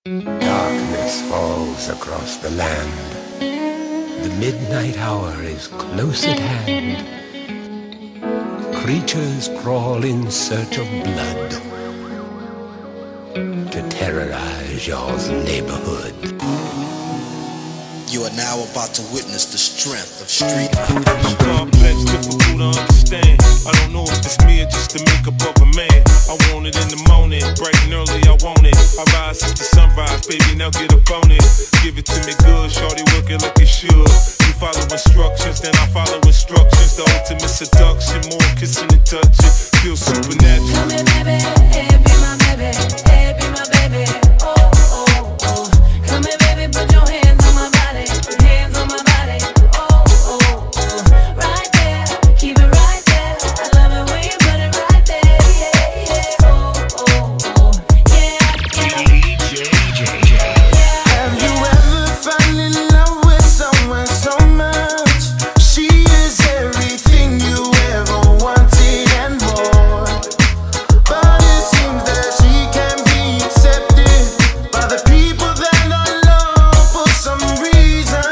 Darkness falls across the land. The midnight hour is close at hand. Creatures crawl in search of blood to terrorize your neighborhood. You are now about to witness the strength of street It's complex, difficult to understand. I don't know if it's me or just the makeup of a man. I want it in the morning, bright and early, I want it. I rise since the sunrise, baby, now get up on it. Give it to me good, shorty, work it like it should. You follow instructions, then I follow instructions. The ultimate seduction, more kissing and touching. Feel supernatural. Come here, baby, hey, be my baby, hey, be my baby. Oh, oh, oh. Come here, baby, put your hands on my body, hands on my body. Oh, oh, oh. Right there, keep it right there. I love it when you put it right there. Yeah, yeah. Oh, oh, oh. Yeah, yeah. Have you ever fallen in love with someone so much? She is everything you ever wanted and more. But it seems that she can be accepted by the people that are loved for some reason.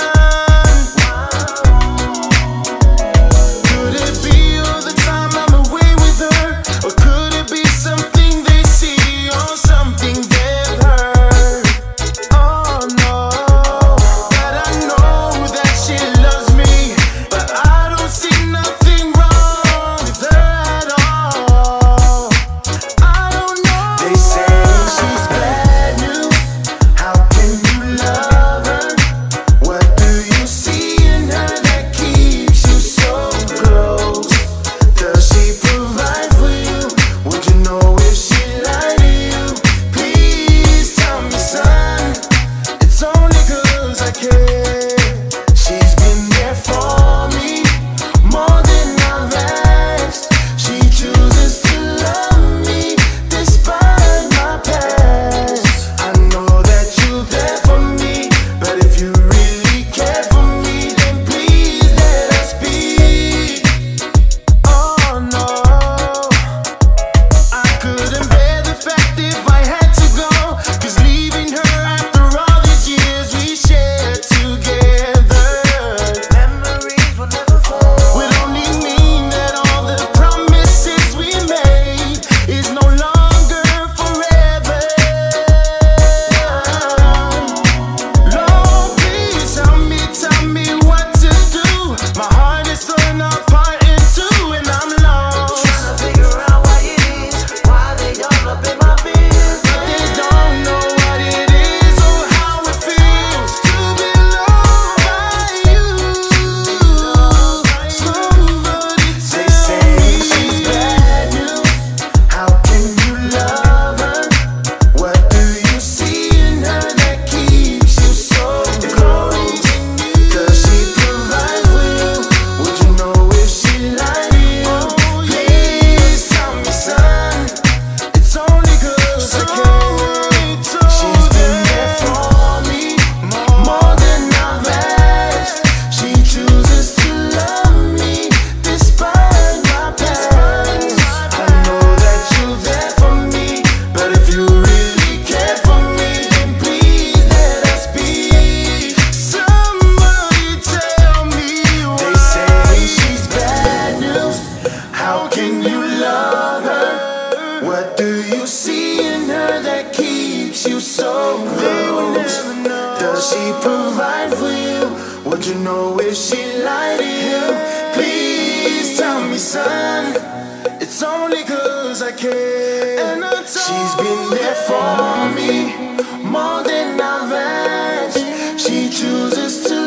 Could it be all the time I'm away with her? Or could it be something they see or something they've heard? Oh no, but I know that she loves me. But I don't see nothing wrong with her at all. I don't know. They say she's bad news. How can you love her? What do you see in her that keeps you so close? Does she provide for you? Would you know if she lied to you? Please tell me, son. It's only 'cause I care. She's been there for me more than I've asked. She chooses to love me despite my past. I know that you're there for me, but if you really care for me, then please let us be. Oh no, I couldn't bear the fact if I had to go. 'Cause leaving her after all these years we shared together, memories will never fall. Would only mean that all the promises we made is no longer forever. Lord, please tell me what to do. My heart is torn apart in two and I'm lost. Trying to figure out why it is, why they all up in my business. But they don't know what it is or how it feels to be loved by you. Somebody tell me she's bad news. How can you love her? What do you see in her that keeps you so close? Does she provide for you? Would you know if she lied to you? Please tell me, son. It's only 'cause I care. She's been there for me more than I've asked. She chooses to love me despite my past. I know that you're there for me, but if you really care for me, then please let us be. Somebody tell me why. They say she's bad news. How can you love her? What do you see in her that keeps you so close? Does she provide for you? Would you know if she lied to you? Please tell me, son. It's only 'cause I care. She's been there for me more than I've asked. She chooses to